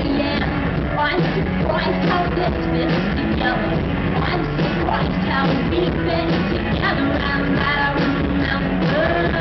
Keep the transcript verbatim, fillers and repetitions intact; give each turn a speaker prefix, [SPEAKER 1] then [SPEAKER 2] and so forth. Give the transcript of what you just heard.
[SPEAKER 1] I'm surprised how this fits together. I'm surprised how we fit together, and that I remember.